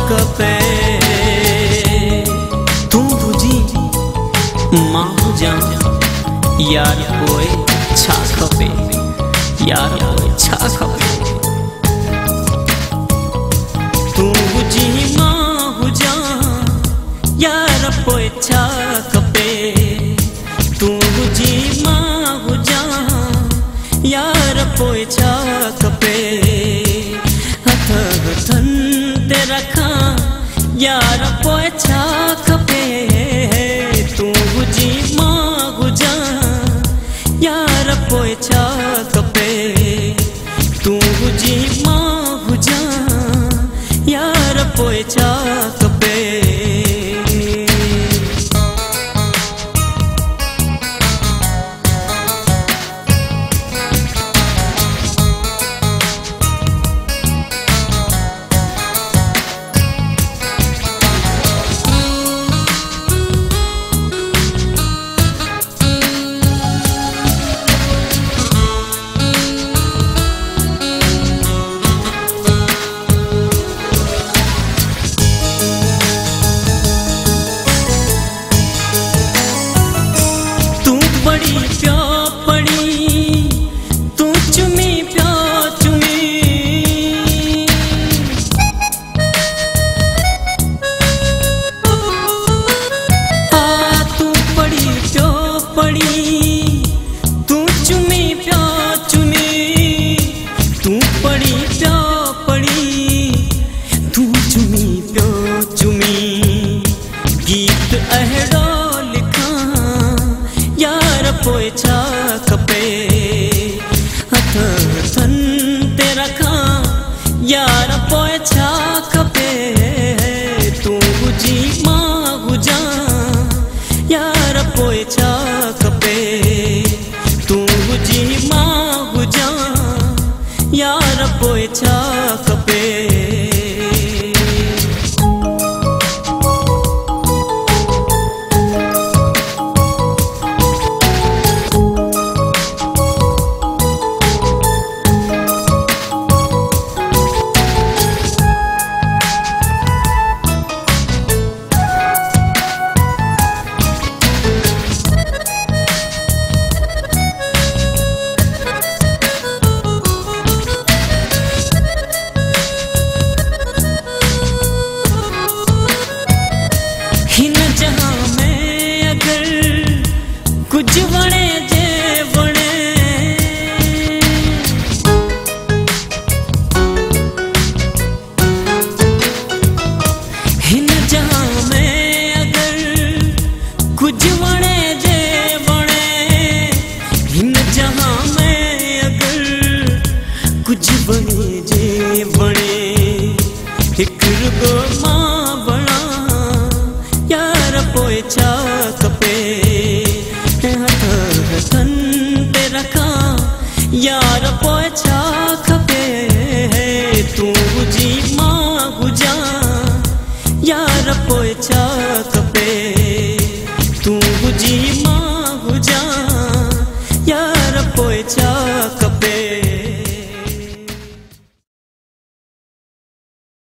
खपे तू बुझी मां हुजा यार पोए छा खपे यार पोए छा खपे तू बुझी मां हुजा यार पोए छा खपे तू बुझी मां हुजा यार पोए छा खपे हथ हथन ते रखा यार पोए छा खपे तू बुझी मां हुजा यार पोए छा खपे तू बुझी मां हुजा यार पोए छा खपे पोए छा खपे हथ हथन ते रखा यार पोए छा खपे तू बुझी मां हुजा यार पोए छा खपे तू बुझी मां हुजा यार पोए छा खपे कुछ वणे जे वणे हिन जहां में अगर कुछ वणे जे वणे हिन जहां में अगर कुछ वणे जे वणे हिक रुगो मां बणा यार पोए छा खपे हथन ते रखा यार पोए छा खपे तू बुझी मां हुजा यार पोए छा खपे।